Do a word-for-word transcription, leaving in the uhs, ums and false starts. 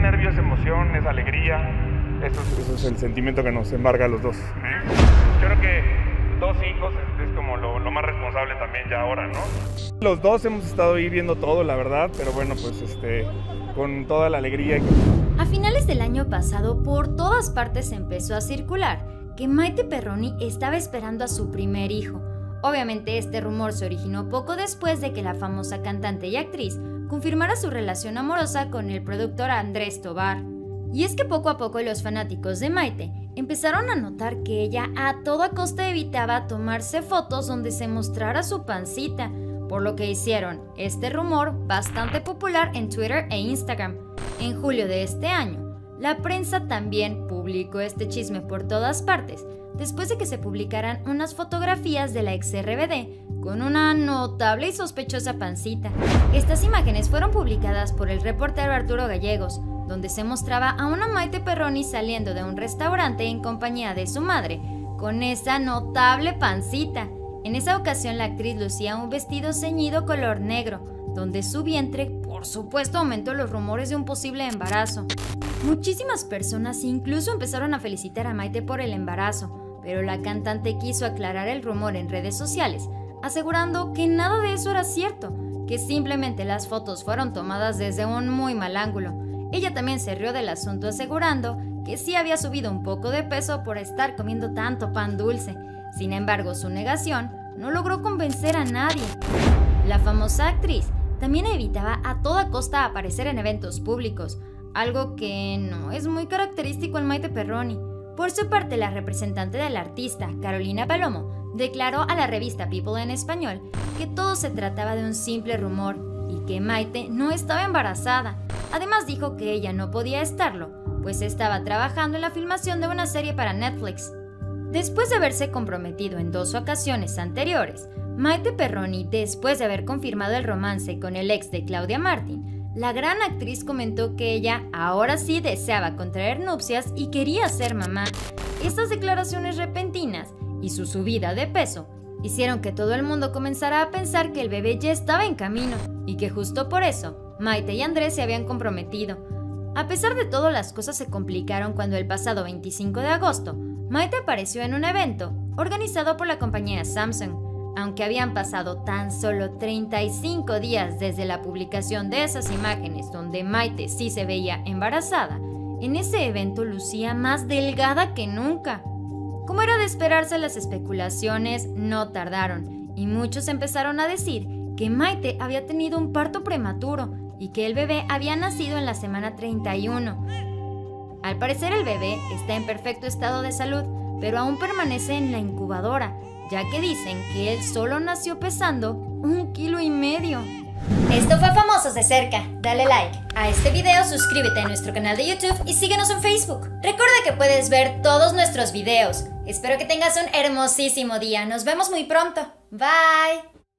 nervio, es emoción, es alegría. Eso es, eso es el sentimiento que nos embarga a los dos. Creo que dos hijos es, es como lo, lo más responsable también ya ahora, ¿no? Los dos hemos estado ahí viendo todo, la verdad, pero bueno, pues este, con toda la alegría. A finales del año pasado, por todas partes empezó a circular que Maite Perroni estaba esperando a su primer hijo. Obviamente este rumor se originó poco después de que la famosa cantante y actriz confirmara su relación amorosa con el productor Andrés Tobar. Y es que poco a poco los fanáticos de Maite empezaron a notar que ella a toda costa evitaba tomarse fotos donde se mostrara su pancita, por lo que hicieron este rumor bastante popular en Twitter e Instagram. En julio de este año, la prensa también publicó este chisme por todas partes, después de que se publicaran unas fotografías de la ex R B D con una notable y sospechosa pancita. Estas imágenes fueron publicadas por el reportero Arturo Gallegos, donde se mostraba a una Maite Perroni saliendo de un restaurante en compañía de su madre, con esa notable pancita. En esa ocasión la actriz lucía un vestido ceñido color negro, donde su vientre, por supuesto, aumentó los rumores de un posible embarazo. Muchísimas personas incluso empezaron a felicitar a Maite por el embarazo, pero la cantante quiso aclarar el rumor en redes sociales, asegurando que nada de eso era cierto, que simplemente las fotos fueron tomadas desde un muy mal ángulo. Ella también se rió del asunto, asegurando que sí había subido un poco de peso por estar comiendo tanto pan dulce. Sin embargo, su negación no logró convencer a nadie. La famosa actriz también evitaba a toda costa aparecer en eventos públicos, algo que no es muy característico en Maite Perroni. Por su parte, la representante del artista, Carolina Palomo, declaró a la revista People en español que todo se trataba de un simple rumor y que Maite no estaba embarazada. Además dijo que ella no podía estarlo, pues estaba trabajando en la filmación de una serie para Netflix. Después de haberse comprometido en dos ocasiones anteriores, Maite Perroni, después de haber confirmado el romance con el ex de Claudia Martín, la gran actriz comentó que ella ahora sí deseaba contraer nupcias y quería ser mamá. Estas declaraciones repentinas y su subida de peso hicieron que todo el mundo comenzara a pensar que el bebé ya estaba en camino y que justo por eso Maite y Andrés se habían comprometido. A pesar de todo, las cosas se complicaron cuando el pasado veinticinco de agosto Maite apareció en un evento organizado por la compañía Samsung. Aunque habían pasado tan solo treinta y cinco días desde la publicación de esas imágenes donde Maite sí se veía embarazada, en ese evento lucía más delgada que nunca. Como era de esperarse, las especulaciones no tardaron y muchos empezaron a decir que Maite había tenido un parto prematuro y que el bebé había nacido en la semana treinta y uno. Al parecer el bebé está en perfecto estado de salud, pero aún permanece en la incubadora, ya que dicen que él solo nació pesando un kilo y medio. Esto fue Famosos de Cerca. Dale like a este video, suscríbete a nuestro canal de YouTube y síguenos en Facebook. Recuerda que puedes ver todos nuestros videos. Espero que tengas un hermosísimo día. Nos vemos muy pronto. Bye.